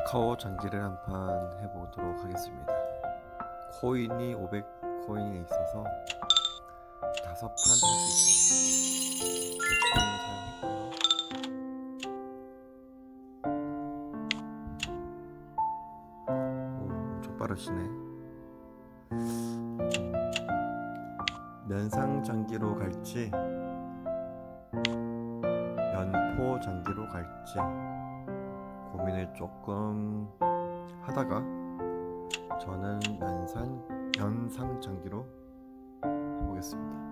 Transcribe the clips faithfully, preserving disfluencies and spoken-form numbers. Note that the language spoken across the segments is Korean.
카카오 장기를 한 판 해보도록 하겠습니다. 코인이 오백 코인에 있어서 다섯 판 할 수 있습니다. 비트코인 사용했고요. 오, 엄청 빠르시네. 면상 장기로 갈지 연포 장기로 갈지 고민을 조금 하다가 저는 면산 연상 장기로 해보겠습니다.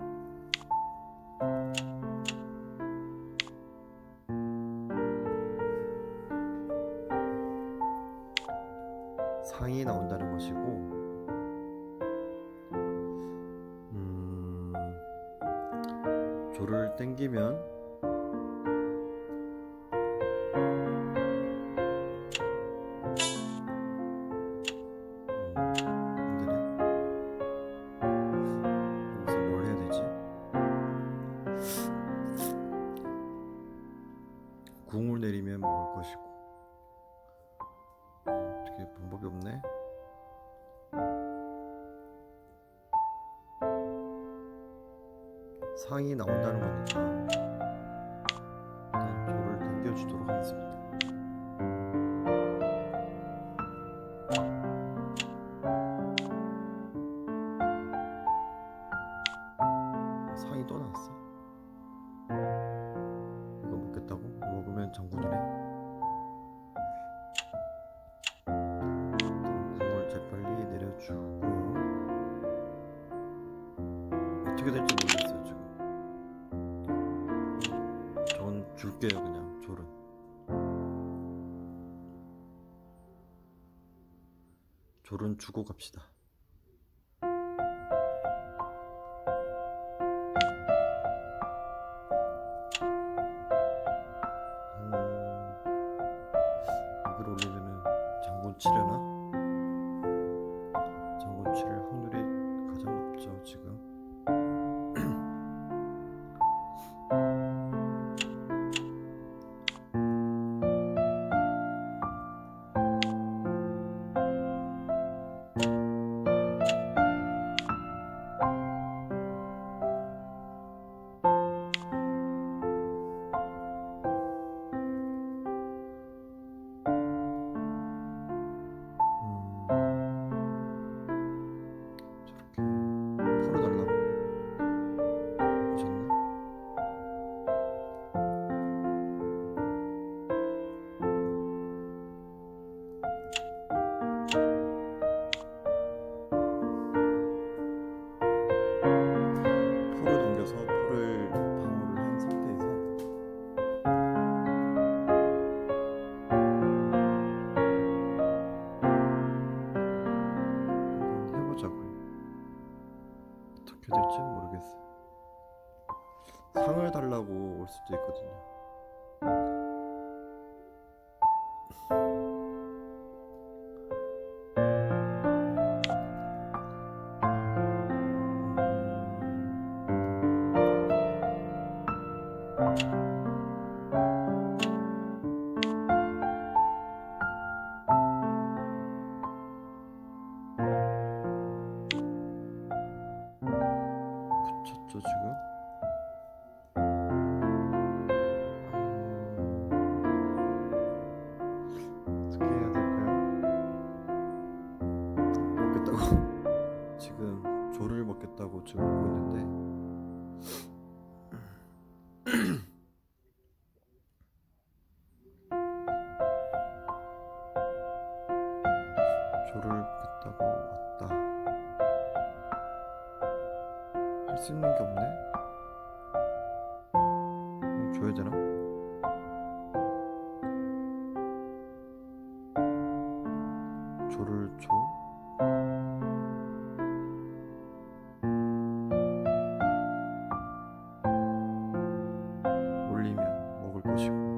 상이 나온다는 것이고, 음, 조를 땡기면 궁을 내리면 먹을 것이고, 어떻게 방법이 없네. 상이 나온다는 거니까 일단 조를 당겨주도록 하겠습니다. 상이 또 나왔어. 이거 먹겠다고? 먹으면 장군이네. 궁을 재빨리 내려주고요. 어떻게 될지 모르겠어요 지금. 전 줄게요 그냥. 졸은 졸은 주고 갑시다. 여기로 올리면은 장군 치려나? 장군 칠 확률이 가장 높죠 지금. 어떻게 될지 모르겠어요. 상을 달라고 올 수도 있거든요. 붙였죠 지금. 어떻게 해야 될까요? 먹겠다고 지금 조를 먹겠다고 지금 보고 있는데 조를 먹겠다고 왔다. 할 수 있는 게 없네. 그냥 줘야 되나? 조를 줘. 올리면 먹을 것이고.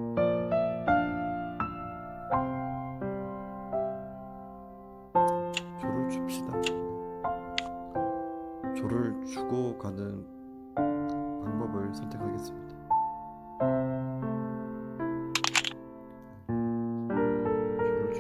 조를 줍시다. 조를 주고 가는 방법을 선택하겠습니다. 조를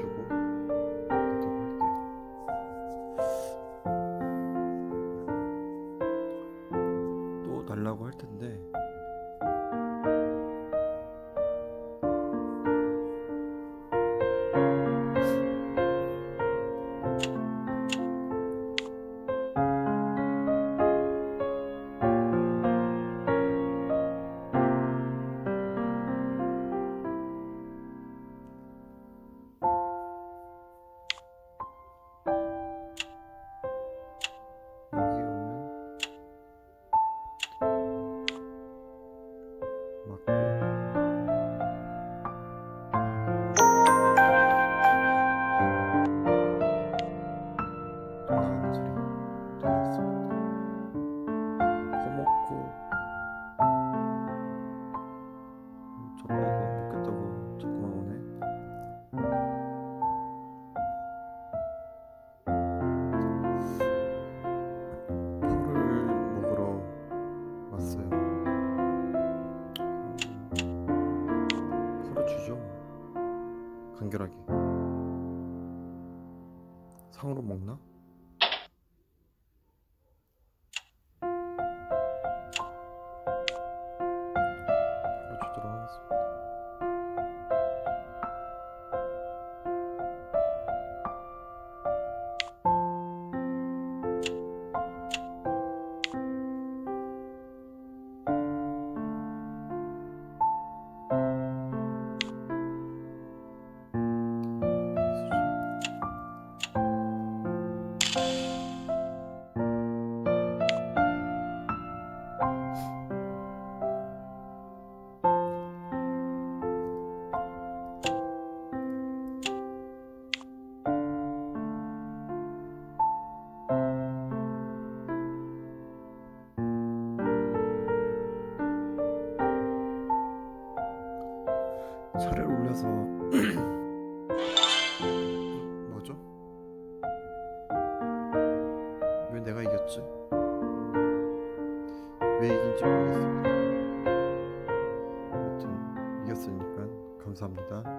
상으로 먹나? 바로 주도록 하겠습니다. 차를 올려서 뭐죠? 왜 내가 이겼지? 왜 이긴지 모르겠습니다. 아무튼 이겼으니까 감사합니다.